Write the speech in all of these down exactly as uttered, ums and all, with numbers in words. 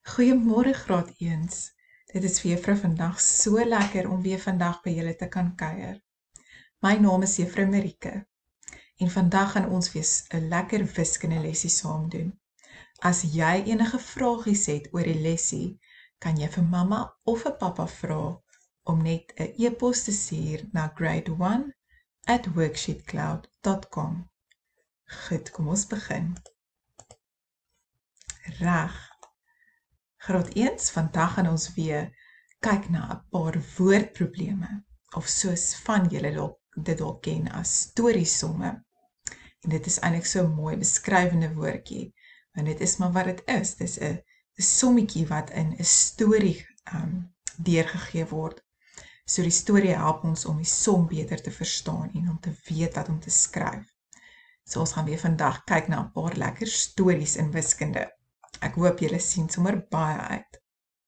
Goeiemôre graad eens. Dit is vir juffrou vandag so lekker om weer vandag by julle te kan kuier. My naam is juffrou Marieke en vandag gaan ons weer 'n lekker wiskunde lesie saam doen. As jy enige vragies het oor die lesie, kan jy vir mamma of vir pappa vra om net 'n e-pos te stuur na grade one at worksheetcloud dot com. Goed, kom ons begin. Reg. Graad eens, vandag gaan ons weer kyk na 'n paar woordprobleme, of soos van julle dalk dit dalk ken as storiesomme. En dit is eintlik so 'n mooi beskrywende woordjie, want dit is maar wat dit is. Dit is 'n 'n sommetjie wat in 'n storie um, deurgegee word. So die storie help ons om die som beter te verstaan en om te weet wat om te skryf. So ons gaan weer vandag kyk na 'n paar lekker stories in wiskunde. Ek hoop julle sien sommer baie uit.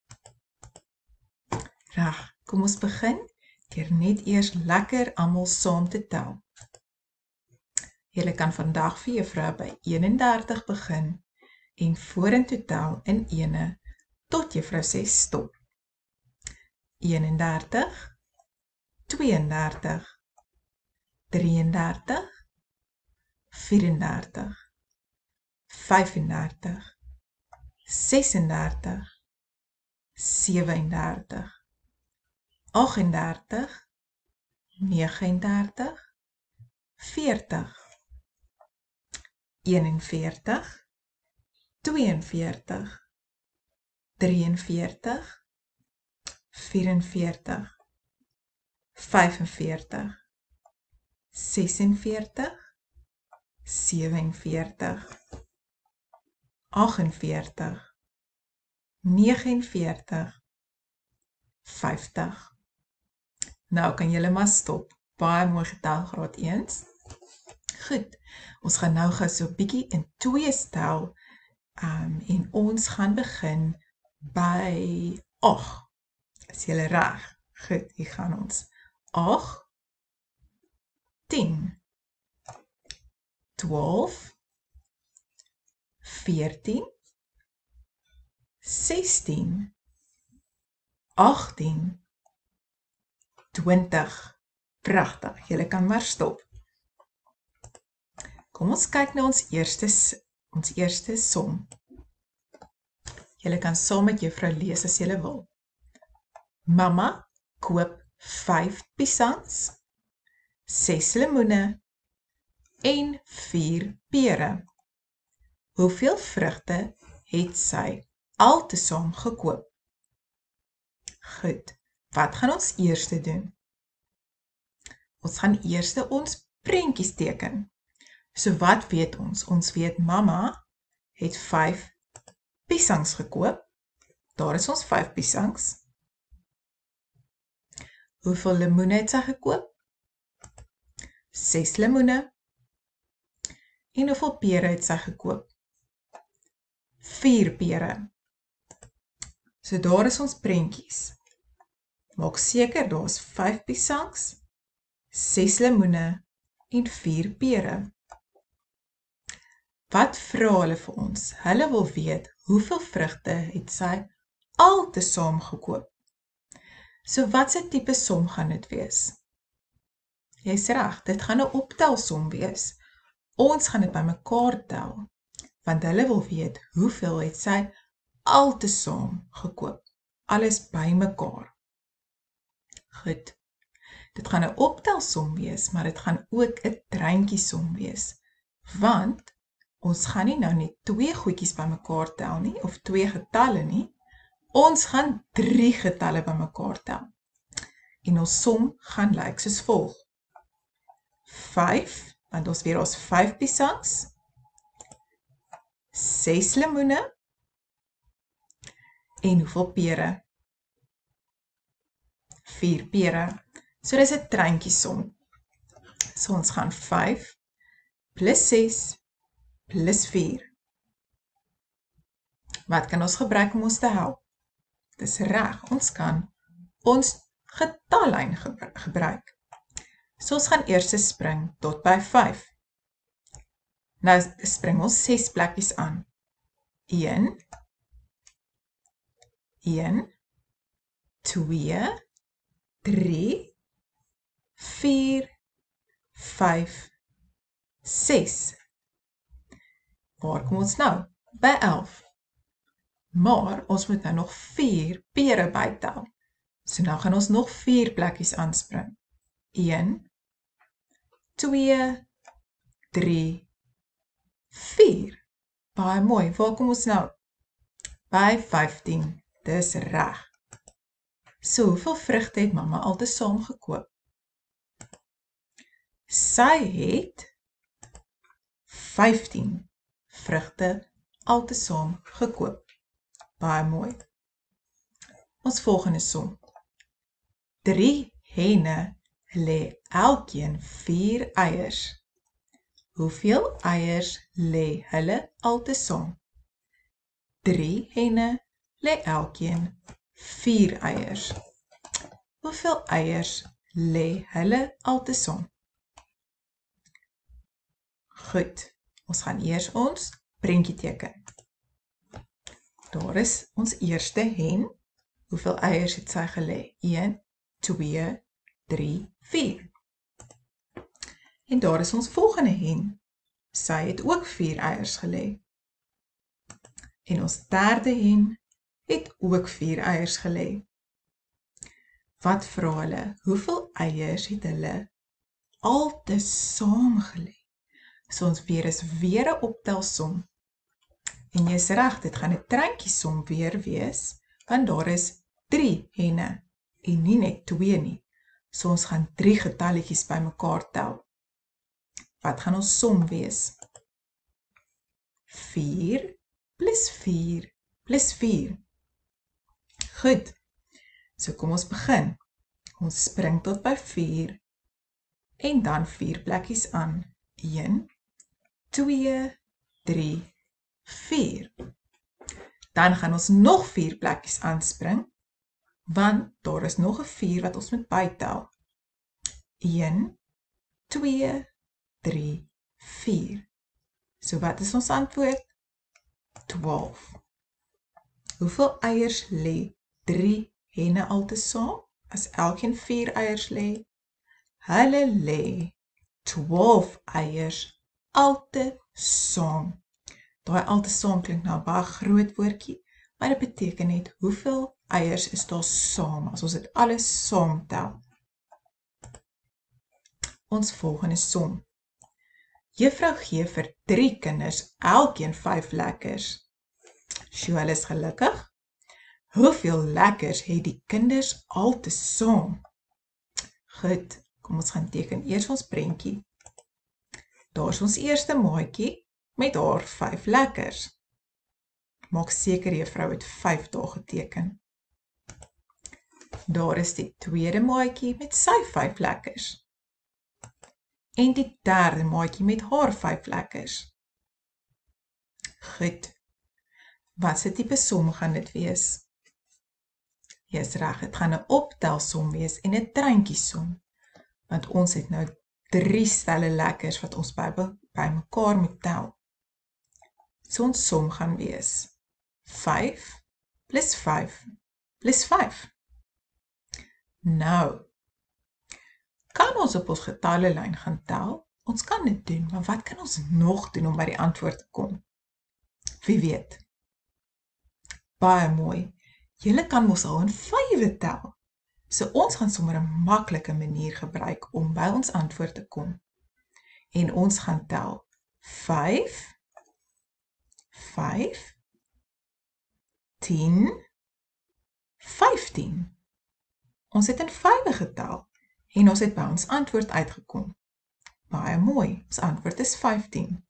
Reg, kom ons begin deur net eers lekker almal saam te tel. Julle kan vandag vir juffrou by eenendertig begin en vorentoe tel in ene tot juffrou sê stop. eenendertig, tweeëndertig, drieëndertig, vierendertig, vyfendertig, sesendertig, sewendertig, agtendertig, negenendertig, veertig, eenenveertig, tweeënveertig, drieënveertig, vierenveertig, vyfenveertig, sesenveertig, sewenveertig, agtenveertig, negenenveertig, vyftig. Nou kan julle maar stop. Baie mooi getel graad eens. Goed, ons gaan nou gou so 'n bietjie in twee tel um, en ons gaan begin by ag. Is julle reg? Goed, hier gaan ons. ag, tien, twaalf, veertien, sestien, agttien, twintig. Pragtig, julle kan maar stop. Kom ons kyk na ons eerste, ons eerste som. Julle kan saam met juffrou lees as julle wil. Mamma koop vyf piesangs, ses lemoene en vier pere. Hoeveel vrugte het sy altesaam gekoop? Goed, wat gaan ons eers doen? Ons gaan eers ons prentjies teken. So wat weet ons? Ons weet mamma het vyf piesangs gekoop. Daar is ons vyf piesangs. Hoeveel lemoene het sy gekoop? ses lemoene. En hoeveel pere het sy gekoop? vier pere. So daar is ons prentjies. Maak seker daar is vyf piesangs, ses lemoene en vier pere. Wat vra hulle vir ons? Hulle wil weet hoeveel vrugte het sy altesaam gekoop. So wat se tipe som gaan dit wees? Jy's reg, dit gaan 'n optelsom wees. Ons gaan dit bymekaar tel, want hulle wil weet hoeveel het sy altesaam gekoop. Alles bymekaar. Goed. Dit gaan 'n optelsom wees, maar dit gaan ook 'n treintjiesom wees, want ons gaan nie nou net twee goedjies bymekaar tel nie, of twee getalle nie, ons gaan drie getalle bymekaar tel. En ons som gaan lyk soos volg. vyf, want ons weer ons vyf piesangs, ses lemoene, en hoeveel pere? vier pere. So dis 'n treintjiesom. So ons gaan vyf plus ses plus vier. Wat kan ons gebruik om ons te help? Dis reg, ons kan ons getallyn gebruik. So ons gaan eers spring tot by vyf. Nou spring ons ses plekkies aan. een, een, twee, drie, vier, vyf, ses. Waar kom ons nou? By elf. Maar ons moet nou nog vier pere bytel. So nou gaan ons nog vier plekkies aanspring. een, twee, drie, vier. Baie mooi, waar kom ons nou? By vyftien, dis reg. So, hoeveel vrugte het mama al te saam gekoop? Sy het vyftien vrugte al te saam gekoop. Baie mooi. Ons volgende som. Drie henne lê elkeen vier eiers. Hoeveel eiers lê hulle al te saam? Drie henne lê elkeen vier eiers. Hoeveel eiers lê hulle al te saam? Goed, ons gaan eers ons prentjie teken. Daar is ons eerste hen. Hoeveel eiers het sy gelê? een, twee, drie, vier. En daar is ons volgende hen. Sy het ook vier eiers gelê. En ons derde hen het ook vier eiers gelê. Wat vra hulle? Hoeveel eiers het hulle al te saam gelê? So ons weer is weer 'n optelsom. En jy is reg, dit gaan 'n treintjiesom weer wees, want daar is drie henne en nie net twee nie. So ons gaan drie getalletjies bymekaar tel. Wat gaan ons som wees? vier plus vier plus vier. Goed, so kom ons begin. Ons spring tot by vier en dan vier plekkies aan. een, twee, drie, vier. Dan gaan ons nog vier plekkies aanspring, want daar is nog 'n vier wat ons moet bytel. een, twee, drie, vier. So wat is ons antwoord? twaalf. Hoeveel eiers lê drie henne al te saam? As elkeen vier eiers lê? Hulle lê twaalf eiers al te saam. Daai al te saam klink nou 'n baie groot woordjie, maar dit beteken net hoeveel eiers is daar saam, as ons dit alles saam tel. Ons volgende som. Juffrou gee vir drie kinders elkeen vyf lekkers. Sjoe, hulle is gelukkig. Hoeveel lekkers het die kinders al te saam? Goed, kom ons gaan teken eers ons prentjie. Daar is ons eerste maatjie met haar vyf lekkers. Maak seker juffrou het vyf daar geteken. Daar is die tweede maatjie met sy vyf lekkers. En die derde maatjie met haar vyf lekkers. Goed. Wat se tipe som gaan dit wees? Jy is reg, dit gaan 'n optelsom wees en 'n treintjiesom. Want ons het nou drie stelle lekkers wat ons by, by mekaar moet tel. So ons som gaan wees vyf plus vyf plus vyf. Nou, kan ons op ons getallelyn gaan tel? Ons kan dit doen, maar wat kan ons nog doen om by die antwoord te kom? Wie weet? Baie mooi. Julle kan mos al in vywe tel. So ons gaan sommer 'n maklike manier gebruik om by ons antwoord te kom. En ons gaan tel vyf, vyf, tien, vyftien. Ons het in vywe getel en ons het by ons antwoord uitgekom. Baie mooi, ons antwoord is vyftien.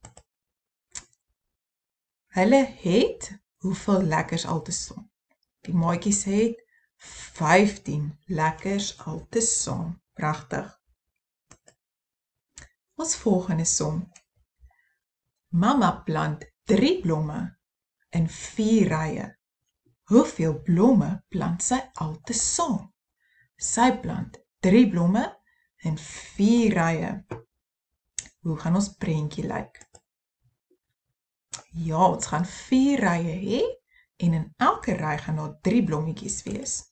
Hulle het hoeveel lekkers al te saam? Die maatjies het vyftien lekkers al te saam. Pragtig. Ons volgende som. Mama plant drie blomme in vier rye. Hoeveel blomme plant sy al te saam? Sy plant drie blomme in vier rye. Hoe gaan ons prentjie lyk? Ja, ons gaan vier rye hê En in elke ry gaan daar drie blommetjies wees.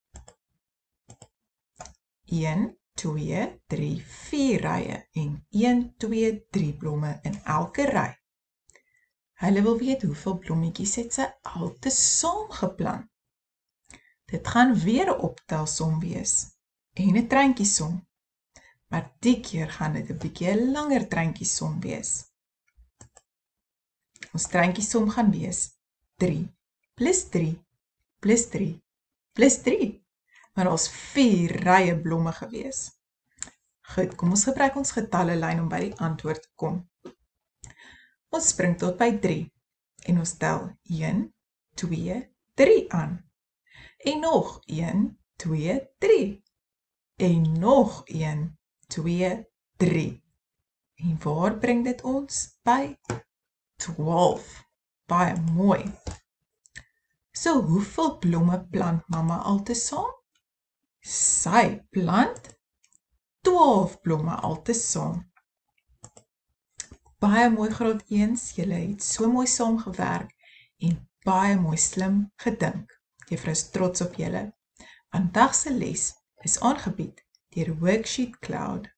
een, twee, drie, vier rye en een, twee, drie blomme in elke ry. Hulle wil weet hoeveel blommetjies het sy altesaam geplant. Dit gaan weer 'n optelsom wees en 'n treintjiesom. Maar die keer gaan dit 'n bietjie langer treintjiesom wees. Ons treintjiesom gaan wees drie plus drie plus drie plus drie. Maar daar's vier rye blomme gewees. Goed, kom ons gebruik ons getallelyn om by die antwoord te kom. Ons spring tot by drie en ons tel een, twee, drie aan. En nog een, twee, drie. En nog een, twee, drie. En waar bring dit ons? By twaalf. Baie mooi. So, hoeveel blomme plant mamma altesaam? Sy plant twaalf blomme altesaam. Baie mooi graad eens, julle het so mooi saamgewerk en baie mooi slim gedink. Juffrou is trots op julle. Vandag se les is aangebied deur Worksheet Cloud.